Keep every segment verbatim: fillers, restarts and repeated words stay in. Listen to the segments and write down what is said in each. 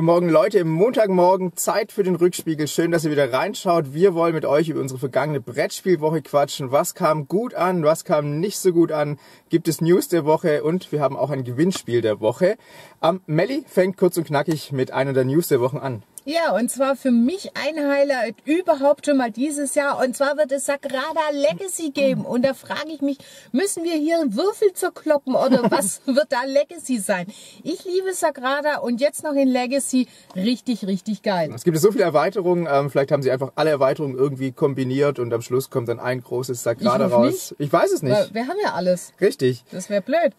Guten Morgen Leute, Montagmorgen, Zeit für den Rückspiegel. Schön, dass ihr wieder reinschaut. Wir wollen mit euch über unsere vergangene Brettspielwoche quatschen. Was kam gut an, was kam nicht so gut an? Gibt es News der Woche und wir haben auch ein Gewinnspiel der Woche. Ähm, Melli fängt kurz und knackig mit einer der News der Wochen an. Ja, und zwar für mich ein Highlight überhaupt schon mal dieses Jahr. Und zwar wird es Sagrada Legacy geben. Und da frage ich mich, müssen wir hier Würfel zerkloppen oder was wird da Legacy sein? Ich liebe Sagrada und jetzt noch in Legacy. Richtig, richtig geil. Es gibt so viele Erweiterungen. Ähm, vielleicht haben sie einfach alle Erweiterungen irgendwie kombiniert und am Schluss kommt dann ein großes Sagrada ich raus. Nicht. Ich weiß es nicht. Weil wir haben ja alles. Richtig. Das wäre blöd.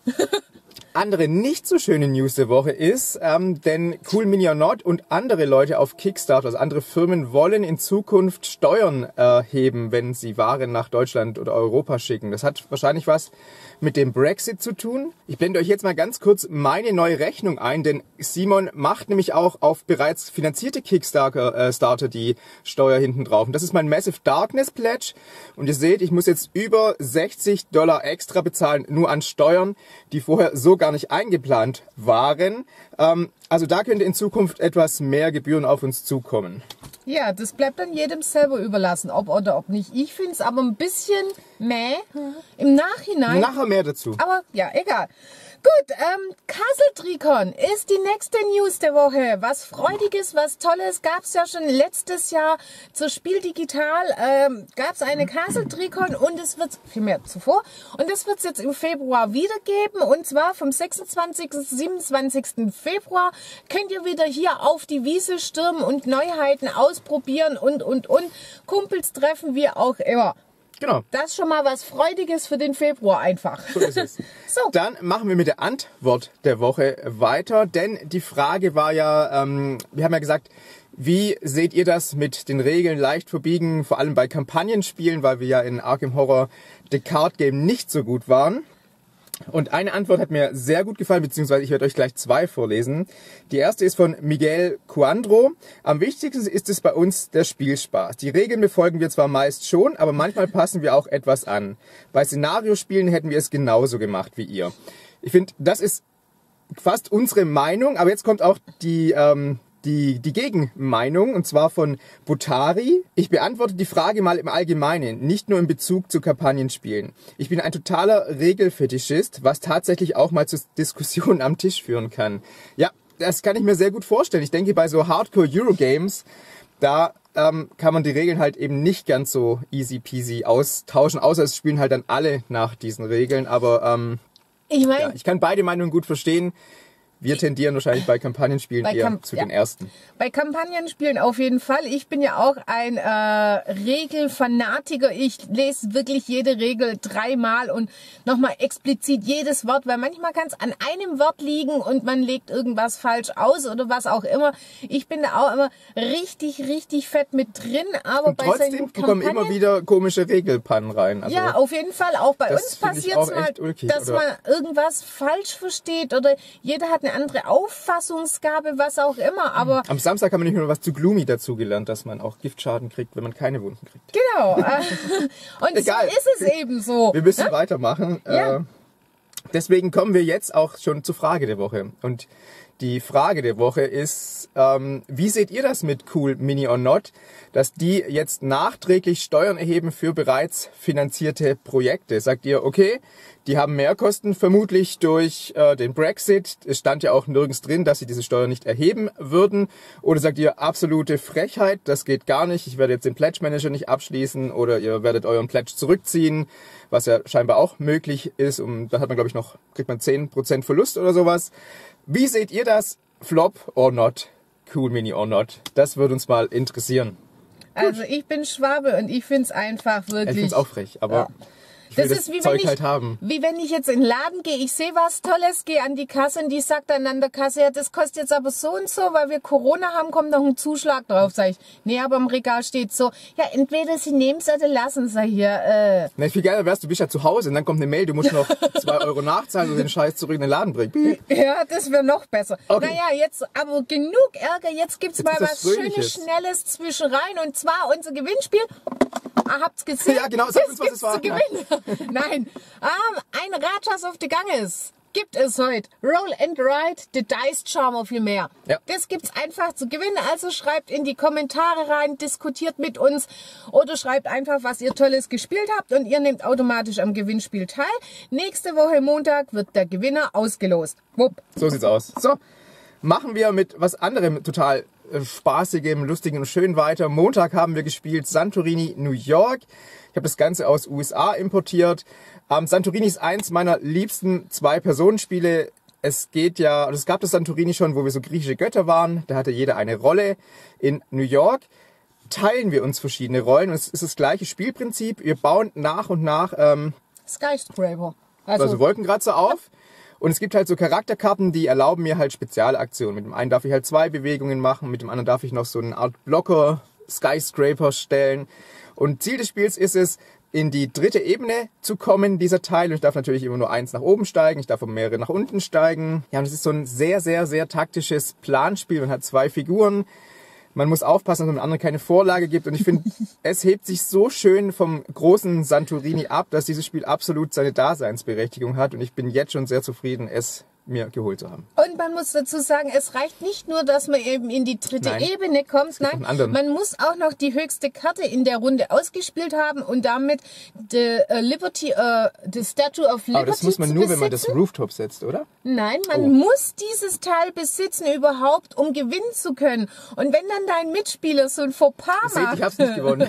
Andere nicht so schöne News der Woche ist, ähm, denn Cool Mini or Not und andere Leute auf Kickstarter, also andere Firmen, wollen in Zukunft Steuern erheben, wenn sie Waren nach Deutschland oder Europa schicken. Das hat wahrscheinlich was mit dem Brexit zu tun. Ich blende euch jetzt mal ganz kurz meine neue Rechnung ein, denn Simon macht nämlich auch auf bereits finanzierte Kickstarter äh, Starter die Steuer hinten drauf. Und das ist mein Massive Darkness Pledge. Und ihr seht, ich muss jetzt über sechzig Dollar extra bezahlen, nur an Steuern, die vorher so gar nicht eingeplant waren. Ähm, also da könnte in Zukunft etwas mehr Gebühren auf uns zukommen. Ja, das bleibt dann jedem selber überlassen, ob oder ob nicht. Ich finde es aber ein bisschen meh im Nachhinein. Nachher mehr dazu. Aber ja, egal. Gut, ähm, Castle Tricon ist die nächste News der Woche. Was Freudiges, was Tolles gab es ja schon letztes Jahr zur Spiel Digital. Ähm, gab es eine Castle Tricon und es wird, vielmehr zuvor, und es wird es jetzt im Februar wieder geben. Und zwar vom sechsundzwanzigsten bis siebenundzwanzigsten Februar könnt ihr wieder hier auf die Wiese stürmen und Neuheiten ausprobieren und, und, und. Kumpels treffen, wie auch immer. Genau. Das ist schon mal was Freudiges für den Februar einfach. So ist es. So. Dann machen wir mit der Antwort der Woche weiter, denn die Frage war ja, ähm, wir haben ja gesagt, wie seht ihr das mit den Regeln leicht verbiegen, vor allem bei Kampagnenspielen, weil wir ja in Arkham Horror The Card Game nicht so gut waren. Und eine Antwort hat mir sehr gut gefallen, beziehungsweise ich werde euch gleich zwei vorlesen. Die erste ist von Miguel Cuandro. Am wichtigsten ist es bei uns der Spielspaß. Die Regeln befolgen wir zwar meist schon, aber manchmal passen wir auch etwas an. Bei Szenariospielen hätten wir es genauso gemacht wie ihr. Ich finde, das ist fast unsere Meinung, aber jetzt kommt auch die... Ähm, Die, die Gegenmeinung, und zwar von Butari. Ich beantworte die Frage mal im Allgemeinen, nicht nur in Bezug zu Kampagnenspielen. Ich bin ein totaler Regelfetischist, was tatsächlich auch mal zu Diskussionen am Tisch führen kann. Ja, das kann ich mir sehr gut vorstellen. Ich denke, bei so Hardcore-Eurogames, da ähm, kann man die Regeln halt eben nicht ganz so easy peasy austauschen, außer es spielen halt dann alle nach diesen Regeln. Aber ähm, ich, mein, ja, ich kann beide Meinungen gut verstehen. Wir tendieren wahrscheinlich bei Kampagnenspielen bei eher Kamp zu den ja. ersten. Bei Kampagnenspielen auf jeden Fall. Ich bin ja auch ein äh, Regelfanatiker. Ich lese wirklich jede Regel dreimal und nochmal explizit jedes Wort, weil manchmal kann es an einem Wort liegen und man legt irgendwas falsch aus oder was auch immer. Ich bin da auch immer richtig, richtig fett mit drin. Aber und bei trotzdem kommen immer wieder komische Regelpannen rein. Also ja, auf jeden Fall. Auch bei uns passiert es mal, ulkig, dass oder? man irgendwas falsch versteht oder jeder hat eine andere Auffassungsgabe, was auch immer, aber... Am Samstag haben wir nicht nur was zu Gloomy dazu gelernt, dass man auch Giftschaden kriegt, wenn man keine Wunden kriegt. Genau. Und Egal. So ist es eben so. Wir müssen ja? weitermachen. Ja. Deswegen kommen wir jetzt auch schon zur Frage der Woche. Und die Frage der Woche ist, ähm, wie seht ihr das mit Cool Mini or Not, dass die jetzt nachträglich Steuern erheben für bereits finanzierte Projekte? Sagt ihr, okay, die haben Mehrkosten vermutlich durch äh, den Brexit. Es stand ja auch nirgends drin, dass sie diese Steuern nicht erheben würden. Oder sagt ihr, absolute Frechheit, das geht gar nicht. Ich werde jetzt den Pledge Manager nicht abschließen oder ihr werdet euren Pledge zurückziehen, was ja scheinbar auch möglich ist. Und da hat man, glaube ich, noch, kriegt man zehn Prozent Verlust oder sowas. Wie seht ihr das? Flop or not? Cool Mini or not? Das würde uns mal interessieren. Also ich bin Schwabe und ich finde es einfach wirklich... Ich finde es auch frech, aber... Ja. Ich will das, das ist wie Zeug wenn, ich, halt haben. wie wenn ich jetzt in den Laden gehe, ich sehe was Tolles, gehe an die Kasse und die sagt dann an der Kasse, ja, das kostet jetzt aber so und so, weil wir Corona haben, kommt noch ein Zuschlag drauf. Sag ich, nee, aber im Regal steht so, ja, entweder sie nehmen es oder lassen es hier. Äh. Na, viel geiler wärst, du bist ja zu Hause und dann kommt eine Mail, du musst noch zwei Euro nachzahlen und den Scheiß zurück in den Laden bringen. Ja, das wäre noch besser. Okay. Naja, jetzt aber genug Ärger, jetzt gibt's jetzt mal was Schönes, Schnelles zwischen rein und zwar unser Gewinnspiel. Ah, habt's gesehen? Ja, genau, sag uns, was es war. Zu gewinnen. Nein. Um, ein Rajas of the Ganges. gibt es heute. Roll and Ride, The Dice Charmer vielmehr. Ja. Das gibt's einfach zu gewinnen. Also schreibt in die Kommentare rein, diskutiert mit uns oder schreibt einfach, was ihr Tolles gespielt habt und ihr nehmt automatisch am Gewinnspiel teil. Nächste Woche Montag wird der Gewinner ausgelost. Wupp. So sieht's aus. So, machen wir mit was anderem total äh, spaßigem, lustigem und schön weiter. Montag haben wir gespielt Santorini New York. Ich habe das Ganze aus U S A importiert. Ähm, Santorini ist eins meiner liebsten Zwei-Personen-Spiele. Es geht ja, also es gab das Santorini schon, wo wir so griechische Götter waren. Da hatte jeder eine Rolle. In New York teilen wir uns verschiedene Rollen. Und es ist das gleiche Spielprinzip. Wir bauen nach und nach ähm, Skyscraper. also, Also, Wolkenkratzer auf. Und es gibt halt so Charakterkarten, die erlauben mir halt Spezialaktionen. Mit dem einen darf ich halt zwei Bewegungen machen, mit dem anderen darf ich noch so eine Art Blocker, Skyscraper stellen. Und Ziel des Spiels ist es, in die dritte Ebene zu kommen, dieser Teil. Und ich darf natürlich immer nur eins nach oben steigen, ich darf auch mehrere nach unten steigen. Ja, und es ist so ein sehr, sehr, sehr taktisches Planspiel. Man hat zwei Figuren. Man muss aufpassen, dass man dem anderen keine Vorlage gibt. Und ich finde, es hebt sich so schön vom großen Santorini ab, dass dieses Spiel absolut seine Daseinsberechtigung hat. Und ich bin jetzt schon sehr zufrieden, es mir geholt zu haben. und man muss dazu sagen, es reicht nicht nur, dass man eben in die dritte Nein. Ebene kommt. noch einen Nein, anderen. man muss auch noch die höchste Karte in der Runde ausgespielt haben und damit the uh, Liberty, uh, the Statue of Liberty Aber das muss man zu nur, wenn man das besitzen. Rooftop setzt, oder? Nein, man Oh. muss dieses Teil besitzen überhaupt, um gewinnen zu können. Und wenn dann dein Mitspieler so ein Fauxpas Seht, macht, ich hab's nicht gewonnen.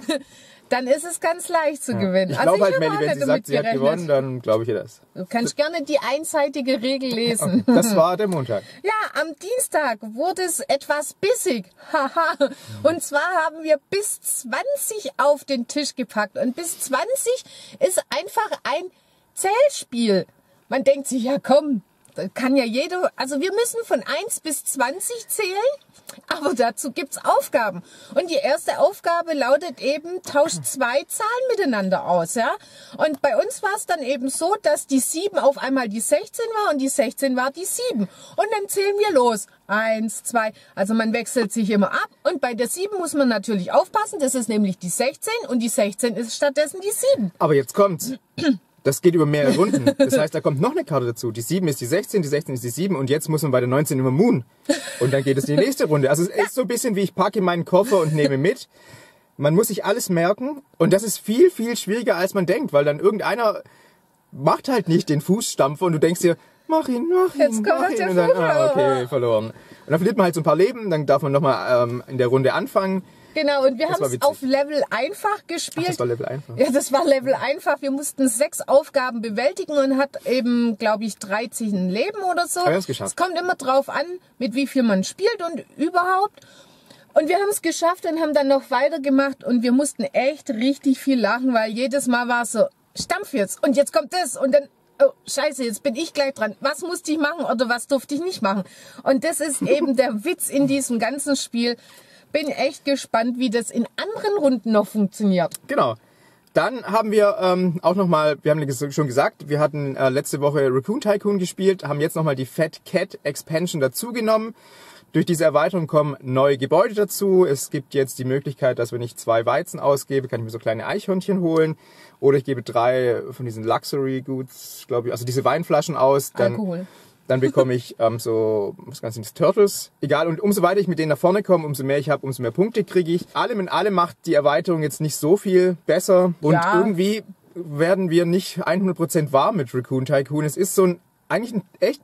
dann ist es ganz leicht zu gewinnen. Ich Also glaube halt, hab Melli, auch wenn nicht sie damit sagt, sie hat gerechnet. gewonnen, dann glaube ich ihr das. Du kannst gerne die einseitige Regel lesen. Das war der Montag. Ja, am Dienstag wurde es etwas bissig. Haha. Und zwar haben wir bis zwanzig auf den Tisch gepackt. Und bis zwanzig ist einfach ein Zählspiel. Man denkt sich, ja komm, das kann ja jeder, also wir müssen von eins bis zwanzig zählen, aber dazu gibt's Aufgaben. Und die erste Aufgabe lautet eben, tauscht zwei Zahlen miteinander aus, ja. Und bei uns war es dann eben so, dass die sieben auf einmal die sechzehn war und die sechzehn war die sieben. Und dann zählen wir los. Eins, zwei, also man wechselt sich immer ab. Und bei der sieben muss man natürlich aufpassen, das ist nämlich die sechzehn und die sechzehn ist stattdessen die sieben. Aber jetzt kommt's. Das geht über mehrere Runden. Das heißt, da kommt noch eine Karte dazu. Die sieben ist die sechzehn, die sechzehn ist die sieben und jetzt muss man bei der neunzehn immer Moon. Und dann geht es in die nächste Runde. Also es ist so ein bisschen wie ich packe meinen Koffer und nehme mit. Man muss sich alles merken und das ist viel, viel schwieriger als man denkt, weil dann irgendeiner macht halt nicht den Fußstampfer und du denkst dir, mach ihn, mach ihn, Jetzt kommt mach noch ihn. der Und dann, Fuß. ah, okay, verloren. Und dann verliert man halt so ein paar Leben, dann darf man nochmal ähm, in der Runde anfangen. Genau, und wir Das haben war es witzig. auf Level einfach gespielt. Ach, das war Level einfach. Ja, das war Level einfach. Wir mussten sechs Aufgaben bewältigen und hat eben, glaube ich, dreizehn Leben oder so. Aber wir haben's geschafft. Es kommt immer drauf an, mit wie viel man spielt und überhaupt. Und wir haben es geschafft und haben dann noch weitergemacht und wir mussten echt richtig viel lachen, weil jedes Mal war es so, Stampf jetzt und jetzt kommt das und dann, oh scheiße, jetzt bin ich gleich dran. Was musste ich machen oder was durfte ich nicht machen? Und das ist eben der Witz in diesem ganzen Spiel. Bin echt gespannt, wie das in anderen Runden noch funktioniert. Genau. Dann haben wir ähm, auch nochmal, wir haben ja schon gesagt, wir hatten äh, letzte Woche Raccoon Tycoon gespielt, haben jetzt nochmal die Fat Cat Expansion dazugenommen. Durch diese Erweiterung kommen neue Gebäude dazu. Es gibt jetzt die Möglichkeit, dass wenn ich zwei Weizen ausgebe, kann ich mir so kleine Eichhörnchen holen. Oder ich gebe drei von diesen Luxury Goods, glaube ich, also diese Weinflaschen aus. Dann, Alkohol. Dann bekomme ich ähm, so, was ganz sind das, Turtles. Egal, und umso weiter ich mit denen nach vorne komme, umso mehr ich habe, umso mehr Punkte kriege ich. Allem in allem macht die Erweiterung jetzt nicht so viel besser. Und Ja. irgendwie werden wir nicht hundert Prozent warm mit Raccoon Tycoon. Es ist so ein, eigentlich ein echt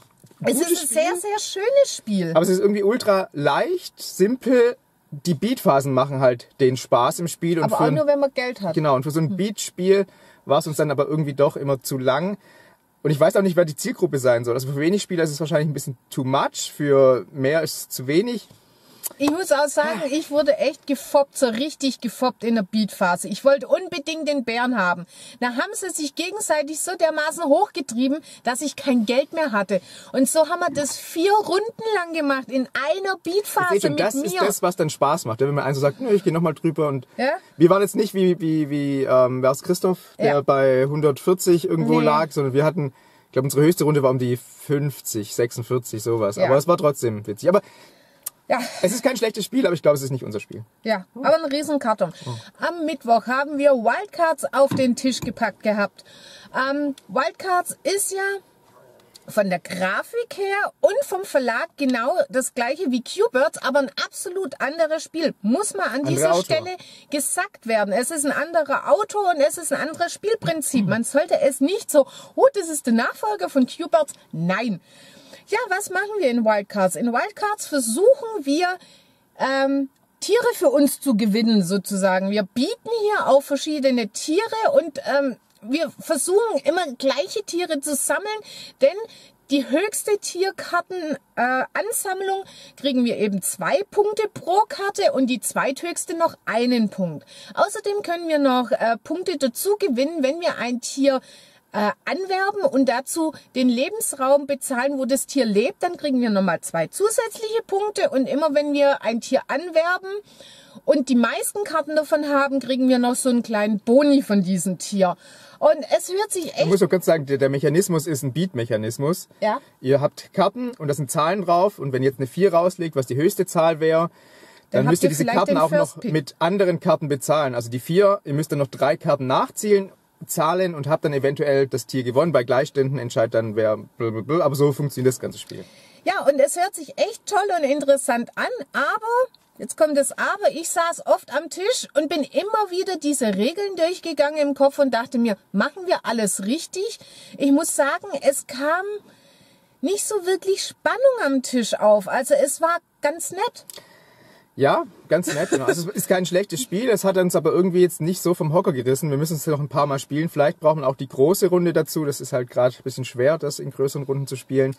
Es gutes ist ein Spiel. sehr, sehr schönes Spiel. Aber es ist irgendwie ultra leicht, simpel. Die Beatphasen machen halt den Spaß im Spiel. Und Aber für auch ein, nur, wenn man Geld hat. genau, und für so ein Beatspiel war es uns dann aber irgendwie doch immer zu lang. Und ich weiß auch nicht, wer die Zielgruppe sein soll. Also für wenig Spieler ist es wahrscheinlich ein bisschen too much, für mehr ist es zu wenig. Ich muss auch sagen, ich wurde echt gefoppt, so richtig gefoppt in der Beatphase. Ich wollte unbedingt den Bären haben. Da haben sie sich gegenseitig so dermaßen hochgetrieben, dass ich kein Geld mehr hatte. Und so haben wir das vier Runden lang gemacht, in einer Beatphase Seht ihr, mit das mir. ist das, was dann Spaß macht. Wenn man einen so sagt, nö, ich gehe nochmal drüber. Und Ja? wir waren jetzt nicht wie, wie, wie ähm, wer ist Christoph, der Ja. bei hundertvierzig irgendwo Nee. lag, sondern wir hatten, ich glaube, unsere höchste Runde war um die fünfzig, sechsundvierzig, sowas. Ja. Aber es war trotzdem witzig. Aber Ja, es ist kein schlechtes Spiel, aber ich glaube, es ist nicht unser Spiel. ja, aber ein Riesenkarton. Am Mittwoch haben wir Wildcards auf den Tisch gepackt gehabt. Ähm, Wildcards ist ja von der Grafik her und vom Verlag genau das gleiche wie Q-Birds, aber ein absolut anderes Spiel. Muss mal an Andere dieser Autor. Stelle gesagt werden. Es ist ein anderer Autor und es ist ein anderes Spielprinzip. Man sollte es nicht so, oh, das ist der Nachfolger von Q-Birds. Nein. Ja, was machen wir in Wildcards? In Wildcards versuchen wir, ähm, Tiere für uns zu gewinnen, sozusagen. Wir bieten hier auf verschiedene Tiere und ähm, wir versuchen immer gleiche Tiere zu sammeln, denn die höchste Tierkartenansammlung äh, Ansammlung kriegen wir eben zwei Punkte pro Karte und die zweithöchste noch einen Punkt. Außerdem können wir noch äh, Punkte dazu gewinnen, wenn wir ein Tier äh, anwerben und dazu den Lebensraum bezahlen, wo das Tier lebt. Dann kriegen wir nochmal zwei zusätzliche Punkte und immer wenn wir ein Tier anwerben und die meisten Karten davon haben, kriegen wir noch so einen kleinen Boni von diesem Tier. Und es hört sich echt... Ich muss doch kurz sagen, der, der Mechanismus ist ein Beat-Mechanismus. Ja. Ihr habt Karten und da sind Zahlen drauf und wenn ihr jetzt eine vier rauslegt, was die höchste Zahl wäre, dann, Dann müsst ihr habt ihr diese vielleicht Karten den auch First noch Pick. mit anderen Karten bezahlen. Also die vier, ihr müsst dann noch drei Karten nachziehen, zahlen und habt dann eventuell das Tier gewonnen. Bei Gleichständen entscheidet dann wer blablabla, aber so funktioniert das ganze Spiel. Ja, und es hört sich echt toll und interessant an, aber... Jetzt kommt das Aber. Ich saß oft am Tisch und bin immer wieder diese Regeln durchgegangen im Kopf und dachte mir, machen wir alles richtig? Ich muss sagen, es kam nicht so wirklich Spannung am Tisch auf. Also es war ganz nett. Ja, ganz nett. Genau. Also es ist kein schlechtes Spiel, es hat uns aber irgendwie jetzt nicht so vom Hocker gerissen. Wir müssen es noch ein paar Mal spielen. Vielleicht brauchen wir auch die große Runde dazu. Das ist halt gerade ein bisschen schwer, das in größeren Runden zu spielen.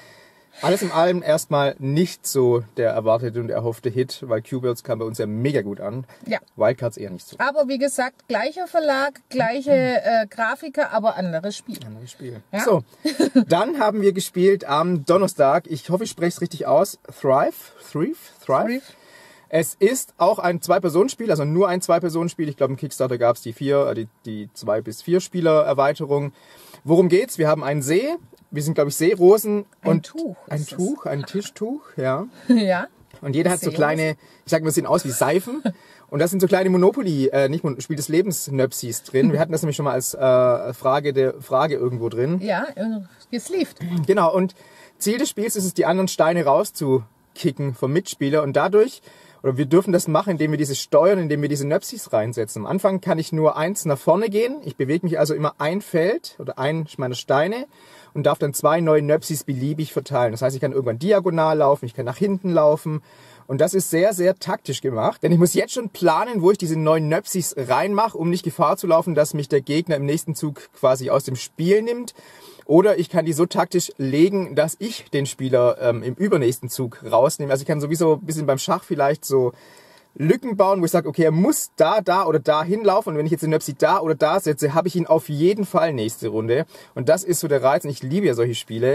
Alles in allem erstmal nicht so der erwartete und erhoffte Hit, weil Q-Birds kam bei uns ja mega gut an. Ja. Wildcards eher nicht so. Aber wie gesagt, gleicher Verlag, gleiche äh, Grafiker, aber anderes Spiel. Anderes Spiel. Ja. So, dann haben wir gespielt am Donnerstag. Ich hoffe, ich spreche es richtig aus. Thrive? Thrive? Thrive? Thrive. Es ist auch ein Zwei-Personen-Spiel, also nur ein Zwei-Personen-Spiel. Ich glaube, im Kickstarter gab es die vier, äh, die, die zwei bis vier Spieler-Erweiterung. Worum geht's? Wir haben einen See. Wir sind, glaube ich, Seerosen. Ein und Tuch Ein ist das. Tuch, ein Tischtuch, ja. Ja. Und jeder hat so Seerosen. kleine, ich sag mal, sehen aus wie Seifen. Und da sind so kleine Monopoly, äh, nicht Mon Spiel des Lebens Nöpsis drin. Wir hatten das nämlich schon mal als äh, Frage der Frage irgendwo drin. Ja, äh, gesleeved. Genau, und Ziel des Spiels ist es, die anderen Steine rauszukicken vom Mitspieler. Und dadurch, oder wir dürfen das machen, indem wir diese steuern, indem wir diese Nöpsis reinsetzen. Am Anfang kann ich nur eins nach vorne gehen. Ich bewege mich also immer ein Feld oder ein meiner Steine und darf dann zwei neue Nöpsis beliebig verteilen. Das heißt, ich kann irgendwann diagonal laufen, ich kann nach hinten laufen. Und das ist sehr, sehr taktisch gemacht. Denn ich muss jetzt schon planen, wo ich diese neuen Nöpsis reinmache, um nicht Gefahr zu laufen, dass mich der Gegner im nächsten Zug quasi aus dem Spiel nimmt. Oder ich kann die so taktisch legen, dass ich den Spieler ähm, im übernächsten Zug rausnehme. Also ich kann sowieso ein bisschen beim Schach vielleicht so Lücken bauen, wo ich sage, okay, er muss da, da oder da hinlaufen. Und wenn ich jetzt den Nöpsi da oder da setze, habe ich ihn auf jeden Fall nächste Runde. Und das ist so der Reiz. Und ich liebe ja solche Spiele.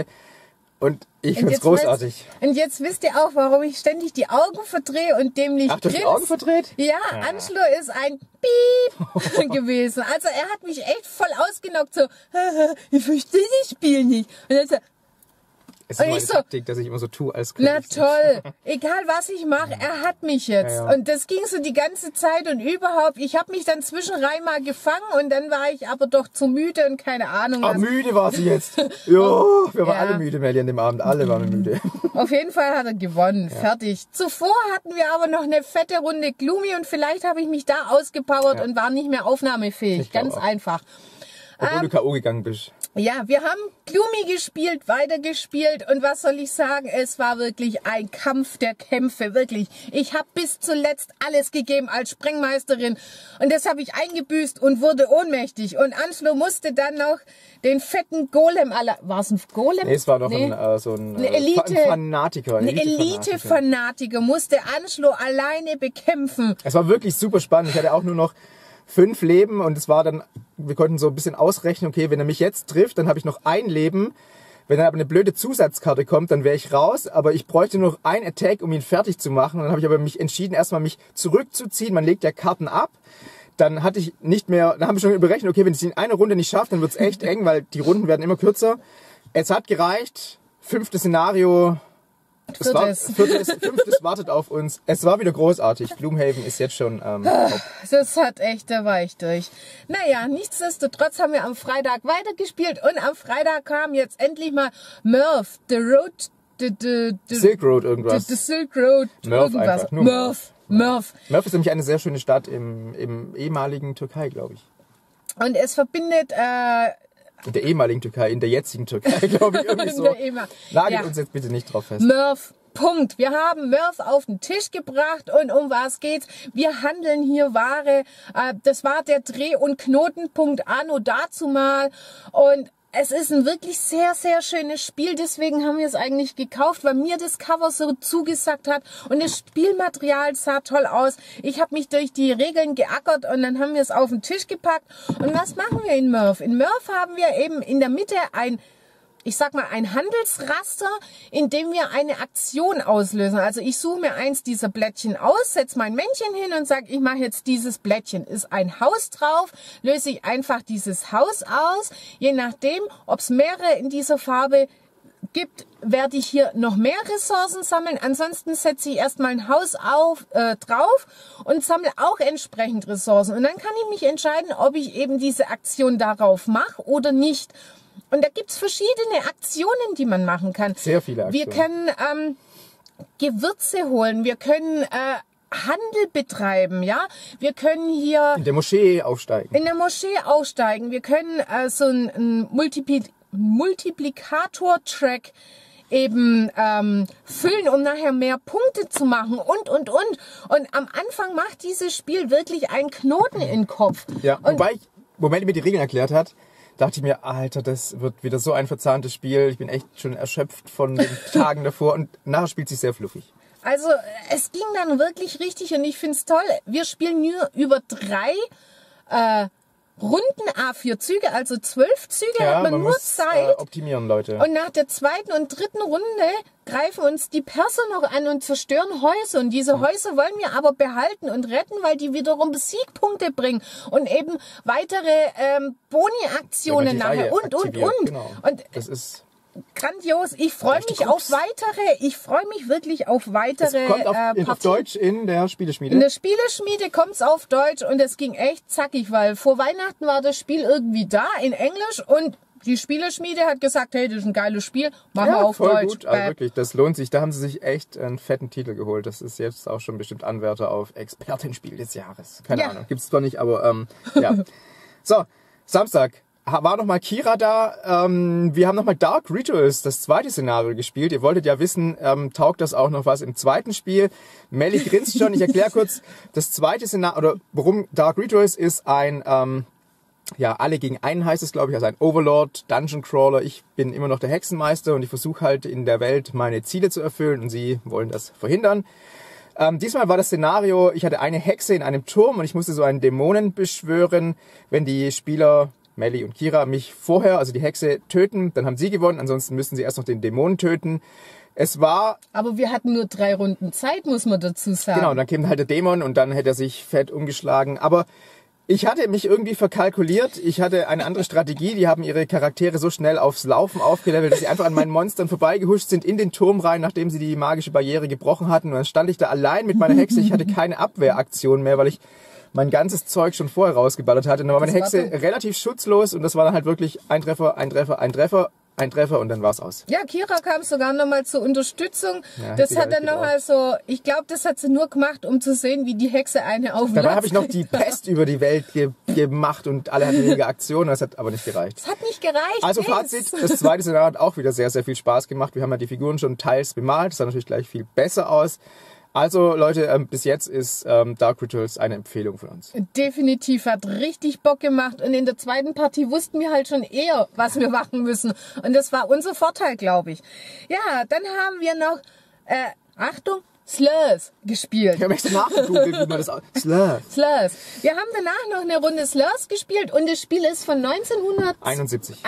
Und ich finde es großartig. Weißt, und jetzt wisst ihr auch, warum ich ständig die Augen verdrehe und dämlich Ach, du hast die grinse. Augen verdreht? Ja, ja. Angelo ist ein Piep gewesen. Also er hat mich echt voll ausgenockt, so, ich verstehe das Spiel nicht. Und dann so, Es ist und meine ich so, Taktik, dass ich immer so tue, als na könnte ich's toll, egal was ich mache, er hat mich jetzt. Ja, ja. Und das ging so die ganze Zeit und überhaupt, ich habe mich dann zwischenrein mal gefangen und dann war ich aber doch zu müde und keine Ahnung. Ah, was. müde war sie jetzt. Jo, wir waren Ja. alle müde, Melly, an dem Abend. Alle waren müde. Auf jeden Fall hat er gewonnen, fertig. Zuvor hatten wir aber noch eine fette Runde Gloomy und vielleicht habe ich mich da ausgepowert Ja. und war nicht mehr aufnahmefähig. Ich glaub Ganz auch. einfach. Obwohl du K O gegangen bist. Ja, wir haben Gloomy gespielt, weitergespielt und was soll ich sagen, es war wirklich ein Kampf der Kämpfe, wirklich. Ich habe bis zuletzt alles gegeben als Sprengmeisterin und das habe ich eingebüßt und wurde ohnmächtig und Angelo musste dann noch den fetten Golem aller... War es ein Golem? Nee, es war doch Nee. ein, äh, so ein, Eine äh, Elite- Fa- Fanatiker. Ein Elite-Fanatiker. Elite-Fanatiker musste Angelo alleine bekämpfen. Es war wirklich super spannend. Ich hatte auch nur noch fünf Leben und es war dann, wir konnten so ein bisschen ausrechnen, okay, wenn er mich jetzt trifft, dann habe ich noch ein Leben. Wenn dann aber eine blöde Zusatzkarte kommt, dann wäre ich raus, aber ich bräuchte nur noch ein Attack, um ihn fertig zu machen. Und dann habe ich aber mich entschieden, erstmal mich zurückzuziehen. Man legt ja Karten ab. Dann hatte ich nicht mehr, dann haben wir schon berechnet, okay, wenn ich es in einer Runde nicht schaffe, dann wird es echt eng, weil die Runden werden immer kürzer. Es hat gereicht. Fünftes Szenario. Es war, viertes, fünftes wartet auf uns. Es war wieder großartig. Gloomhaven ist jetzt schon ähm, top. Das hat echt, da war ich durch. Naja, nichtsdestotrotz haben wir am Freitag weitergespielt und am Freitag kam jetzt endlich mal Murph, The Road, the, the, the Silk Road irgendwas. The, the Silk Road Murph irgendwas. einfach. Nur Murph, Murph. Murph ist nämlich eine sehr schöne Stadt im, im ehemaligen Türkei, glaube ich. Und es verbindet... Äh, in der ehemaligen Türkei, in der jetzigen Türkei, glaube ich, irgendwie so. Nagelt ja. uns jetzt bitte nicht drauf fest. Murph, Punkt. Wir haben Murph auf den Tisch gebracht und um was geht's? Wir handeln hier Ware. Äh, das war der Dreh- und Knotenpunkt anno dazumal und es ist ein wirklich sehr, sehr schönes Spiel. Deswegen haben wir es eigentlich gekauft, weil mir das Cover so zugesagt hat. Und das Spielmaterial sah toll aus. Ich habe mich durch die Regeln geackert und dann haben wir es auf den Tisch gepackt. Und was machen wir in Murph? In Murph haben wir eben in der Mitte ein... ich sag mal, ein Handelsraster, in dem wir eine Aktion auslösen. Also ich suche mir eins dieser Blättchen aus, setze mein Männchen hin und sage, ich mache jetzt dieses Blättchen. Ist ein Haus drauf, löse ich einfach dieses Haus aus. Je nachdem, ob es mehrere in dieser Farbe gibt, werde ich hier noch mehr Ressourcen sammeln. Ansonsten setze ich erstmal ein Haus auf, äh, drauf und sammle auch entsprechend Ressourcen. Und dann kann ich mich entscheiden, ob ich eben diese Aktion darauf mache oder nicht. Und da gibt's verschiedene Aktionen, die man machen kann. Sehr viele Aktionen. Wir können ähm, Gewürze holen, wir können äh, Handel betreiben, ja. Wir können hier in der Moschee aufsteigen. In der Moschee aufsteigen. Wir können äh, so einen Multipli Multiplikator-Track eben ähm, füllen, um nachher mehr Punkte zu machen und, und, und. Und am Anfang macht dieses Spiel wirklich einen Knoten in den Kopf. Ja, und wobei ich, Moment mir die Regeln erklärt hat, dachte ich mir, Alter, das wird wieder so ein verzahntes Spiel. Ich bin echt schon erschöpft von den Tagen davor und nachher spielt sich sehr fluffig. Also es ging dann wirklich richtig und ich finde es toll. Wir spielen nur über drei äh, Runden A vier Züge, also zwölf Züge ja, hat man, man nur muss, Zeit. Äh, optimieren, Leute. Und nach der zweiten und dritten Runde greifen uns die Perser noch an und zerstören Häuser. Und diese Häuser wollen wir aber behalten und retten, weil die wiederum Siegpunkte bringen und eben weitere ähm, Boni-Aktionen nachher und, und, und. Genau. Und das ist grandios. Ich freue mich auf weitere. Ich freue mich wirklich auf weitere es kommt auf, äh, in, auf Deutsch in der Spieleschmiede. In der Spieleschmiede kommt es auf Deutsch und es ging echt zackig, weil vor Weihnachten war das Spiel irgendwie da in Englisch und die Spieleschmiede hat gesagt, hey, das ist ein geiles Spiel, machen ja, wir auf voll Deutsch. Gut, also wirklich, das lohnt sich. Da haben sie sich echt einen fetten Titel geholt. Das ist jetzt auch schon bestimmt Anwärter auf Expertenspiel des Jahres. Keine ja. Ahnung, gibt's zwar nicht, aber ähm, ja. So, Samstag. War noch mal Kira da. Ähm, wir haben noch mal Dark Rituals, das zweite Szenario, gespielt. Ihr wolltet ja wissen, ähm, taugt das auch noch was im zweiten Spiel? Melly grinst schon. Ich erkläre kurz das zweite Szenario, oder warum Dark Rituals ist ein, ähm, ja, alle gegen einen heißt es, glaube ich, also ein Overlord, Dungeon Crawler. Ich bin immer noch der Hexenmeister und ich versuche halt in der Welt meine Ziele zu erfüllen und sie wollen das verhindern. Ähm, diesmal war das Szenario, ich hatte eine Hexe in einem Turm und ich musste so einen Dämonen beschwören. Wenn die Spieler Melly und Kira mich vorher, also die Hexe, töten, dann haben sie gewonnen. Ansonsten müssten sie erst noch den Dämonen töten. Es war... Aber wir hatten nur drei Runden Zeit, muss man dazu sagen. Genau, dann käme halt der Dämon und dann hätte er sich fett umgeschlagen. Aber ich hatte mich irgendwie verkalkuliert. Ich hatte eine andere Strategie. Die haben ihre Charaktere so schnell aufs Laufen aufgelevelt, dass sie einfach an meinen Monstern vorbeigehuscht sind in den Turm rein, nachdem sie die magische Barriere gebrochen hatten. Und dann stand ich da allein mit meiner Hexe. Ich hatte keine Abwehraktion mehr, weil ich mein ganzes Zeug schon vorher rausgeballert hatte. Und dann war meine Hexe relativ schutzlos und das war dann halt wirklich ein Treffer, ein Treffer, ein Treffer, ein Treffer und dann war's aus. Ja, Kira kam sogar nochmal zur Unterstützung. Ja, das hat dann nochmal so, ich glaube, das hat sie nur gemacht, um zu sehen, wie die Hexe eine auf Dabei habe ich noch die Pest über die Welt ge gemacht und alle hatten weniger Aktionen, das hat aber nicht gereicht. Das hat nicht gereicht. Also yes. Fazit, das zweite Szenario hat auch wieder sehr, sehr viel Spaß gemacht. Wir haben ja die Figuren schon teils bemalt, das sah natürlich gleich viel besser aus. Also Leute, ähm, bis jetzt ist ähm, Dark Rituals eine Empfehlung von uns. Definitiv, hat richtig Bock gemacht und in der zweiten Partie wussten wir halt schon eher, was wir machen müssen und das war unser Vorteil, glaube ich. Ja, dann haben wir noch, äh, Achtung, Slurs gespielt. Ich habe extra nachgegoogelt, wie man das aus... Slurs. Slurs. Wir haben danach noch eine Runde Slurs gespielt und das Spiel ist von neunzehnhunderteinundsiebzig.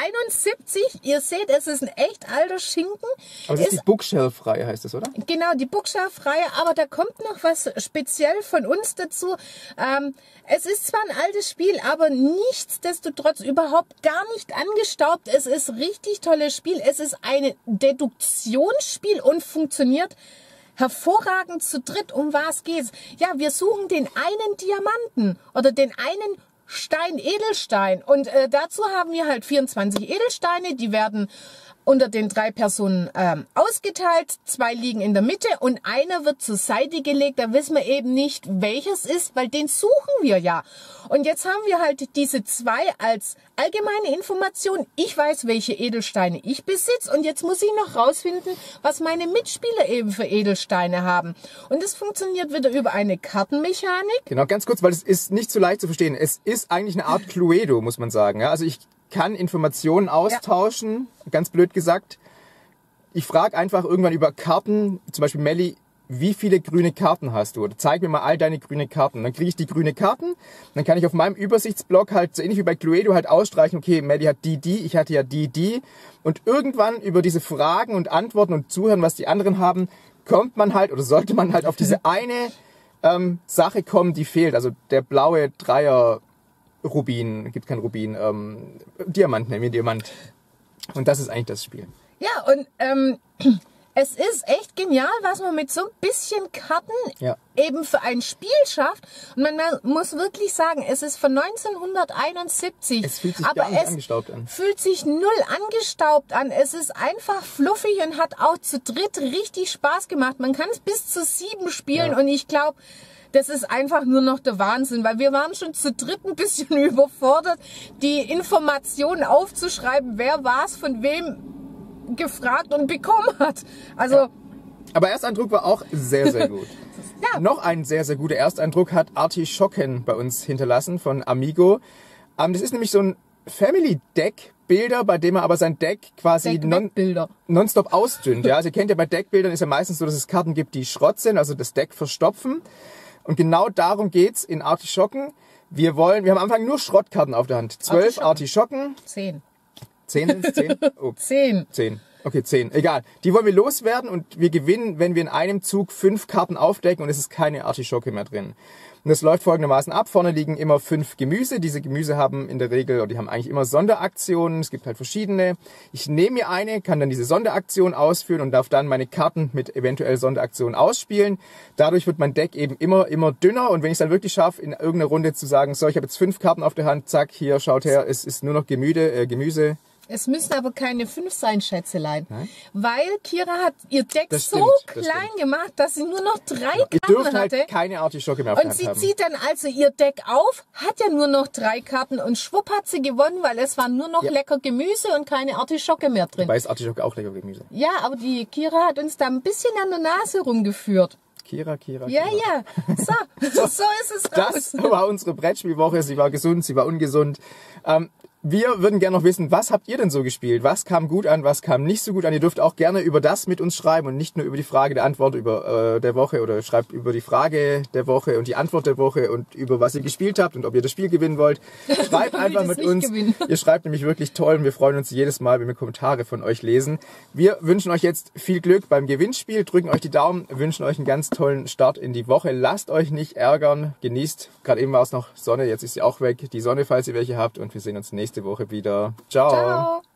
Ihr seht, es ist ein echt alter Schinken. Aber das ist, ist die Bookshelf-Reihe, heißt das, oder? Genau, die Bookshelf-Reihe, aber da kommt noch was speziell von uns dazu. Ähm, es ist zwar ein altes Spiel, aber nichtsdestotrotz überhaupt gar nicht angestaubt. Es ist ein richtig tolles Spiel. Es ist ein Deduktionsspiel und funktioniert hervorragend zu dritt. Um was geht's? Ja, wir suchen den einen Diamanten oder den einen Stein, Edelstein. Und äh, dazu haben wir halt vierundzwanzig Edelsteine, die werden unter den drei Personen ähm, ausgeteilt. Zwei liegen in der Mitte und einer wird zur Seite gelegt. Da wissen wir eben nicht, welches ist, weil den suchen wir ja. Und jetzt haben wir halt diese zwei als allgemeine Information. Ich weiß, welche Edelsteine ich besitze und jetzt muss ich noch rausfinden, was meine Mitspieler eben für Edelsteine haben. Und das funktioniert wieder über eine Kartenmechanik. Genau, ganz kurz, weil es ist nicht so leicht zu verstehen. Es ist eigentlich eine Art Cluedo, muss man sagen. Ja, also ich kann Informationen austauschen, ja. Ganz blöd gesagt. Ich frage einfach irgendwann über Karten, zum Beispiel Melli, wie viele grüne Karten hast du? Oder zeig mir mal all deine grüne Karten. Dann kriege ich die grüne Karten, dann kann ich auf meinem Übersichtsblock halt, so ähnlich wie bei Cluedo, halt ausstreichen, okay, Melli hat die, die, ich hatte ja die, die. Und irgendwann über diese Fragen und Antworten und Zuhören, was die anderen haben, kommt man halt, oder sollte man halt auf diese eine ähm, Sache kommen, die fehlt. Also der blaue Dreier Rubin, gibt kein Rubin, ähm, Diamant, nehmen wir Diamant. Und das ist eigentlich das Spiel. Ja, und ähm, es ist echt genial, was man mit so ein bisschen Karten ja. eben für ein Spiel schafft. Und man muss wirklich sagen, es ist von neunzehnhunderteinundsiebzig. Es fühlt sich aber gar nicht es angestaubt an. Fühlt sich null angestaubt an. Es ist einfach fluffig und hat auch zu dritt richtig Spaß gemacht. Man kann es bis zu sieben spielen ja. und ich glaube, das ist einfach nur noch der Wahnsinn, weil wir waren schon zu dritt ein bisschen überfordert, die Informationen aufzuschreiben, wer was von wem gefragt und bekommen hat. Also, ja. Aber Ersteindruck war auch sehr, sehr gut. ja. Noch ein sehr, sehr guter Ersteindruck hat Artischocken bei uns hinterlassen von Amigo. Ähm, das ist nämlich so ein Family-Deck-Bilder, bei dem er aber sein Deck quasi non, nonstop ausdünnt. Ja? Also ihr kennt ja bei Deckbildern ist ja meistens so, dass es Karten gibt, die Schrott sind, also das Deck verstopfen. Und genau darum geht's in Artischocken. Wir wollen, wir haben am Anfang nur Schrottkarten auf der Hand. Zwölf Artischocken. Zehn. Zehn sind es? Zehn? Oh. Zehn. Zehn. Okay, zehn. Egal. Die wollen wir loswerden und wir gewinnen, wenn wir in einem Zug fünf Karten aufdecken und es ist keine Artischocke mehr drin. Und das läuft folgendermaßen ab. Vorne liegen immer fünf Gemüse. Diese Gemüse haben in der Regel, oder die haben eigentlich immer Sonderaktionen. Es gibt halt verschiedene. Ich nehme mir eine, kann dann diese Sonderaktion ausführen und darf dann meine Karten mit eventuell Sonderaktionen ausspielen. Dadurch wird mein Deck eben immer, immer dünner. Und wenn ich es dann wirklich schaffe, in irgendeiner Runde zu sagen, so, ich habe jetzt fünf Karten auf der Hand, zack, hier, schaut her, es ist nur noch Gemüse, äh, Gemüse. Es müssen aber keine fünf sein, Schätzelein. Nein? Weil Kira hat ihr Deck das so stimmt, klein stimmt. gemacht, dass sie nur noch drei ja, Karten ihr dürft hatte. Halt keine Artischocke mehr auf Und der Hand sie haben. zieht dann also ihr Deck auf, hat ja nur noch drei Karten und schwupp hat sie gewonnen, weil es war nur noch ja. lecker Gemüse und keine Artischocke mehr drin. Wobei ist Artischocke auch lecker Gemüse. Ja, aber die Kira hat uns da ein bisschen an der Nase rumgeführt. Kira, Kira, Kira. Ja, ja. So, so, so ist es raus. Das war unsere Brettspielwoche. Sie war gesund, sie war ungesund. Ähm, Wir würden gerne noch wissen, was habt ihr denn so gespielt? Was kam gut an, was kam nicht so gut an? Ihr dürft auch gerne über das mit uns schreiben und nicht nur über die Frage der Antwort über äh, der Woche oder schreibt über die Frage der Woche und die Antwort der Woche und über was ihr gespielt habt und ob ihr das Spiel gewinnen wollt. Schreibt einfach mit uns. Gewinnen. Ihr schreibt nämlich wirklich toll und wir freuen uns jedes Mal, wenn wir Kommentare von euch lesen. Wir wünschen euch jetzt viel Glück beim Gewinnspiel, drücken euch die Daumen, wünschen euch einen ganz tollen Start in die Woche. Lasst euch nicht ärgern, genießt. Gerade eben war es noch Sonne, jetzt ist sie auch weg. Die Sonne, falls ihr welche habt und wir sehen uns nächste Woche wieder. Ciao. Ciao.